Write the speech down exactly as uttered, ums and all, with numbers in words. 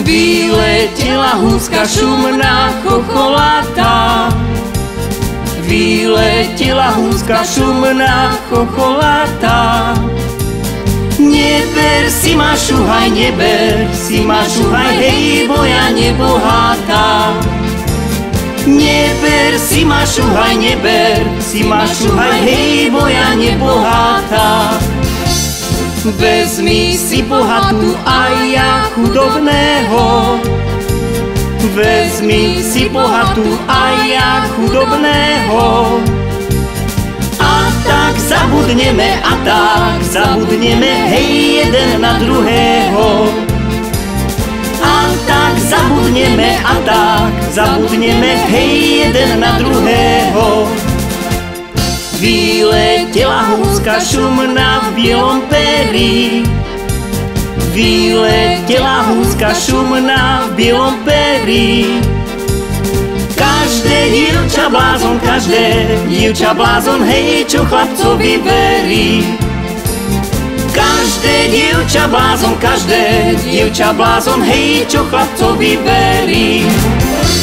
Vyletela huska šumná, chocholatá. Vyletela huska šumná, chocholatá. Neber si ma šuhaj, neber si ma šuhaj, hej, bo ja nebohatá. Neber si ma šuhaj, neber si ma šuhaj, hej, bo ja nebohatá. Vezmi si bohatú a ja chudobného. Vezmi si bohatú a ja chudobného. A tak zabudneme, a tak zabudneme, hej, jeden na druhého. A tak zabudneme, a tak zabudneme, hej, jeden na druhého. Vyletela huska šumná v bielom peri. Vyletela huska šumná v bielom peri. Každé dievča blázon, každé dievča blázon, hej, čo chlapcovi verí. Každé dievča blázon, každé dievča blázon, hej, čo chlapcovi verí.